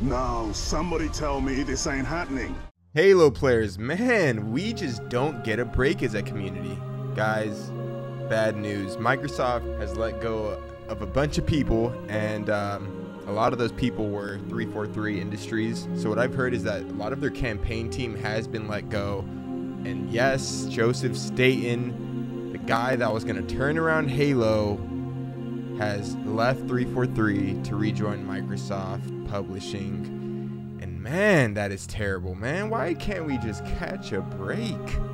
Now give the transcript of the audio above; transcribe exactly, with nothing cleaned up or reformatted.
No, somebody tell me this ain't happening. Halo players, man, we just don't get a break as a community. Guys, bad news. Microsoft has let go of a bunch of people, and um, a lot of those people were three forty-three Industries. So what I've heard is that a lot of their campaign team has been let go. And yes, Joseph Staten, the guy that was going to turn around Halo, has left three forty-three to rejoin Microsoft Publishing. And man, that is terrible, man. Why can't we just catch a break?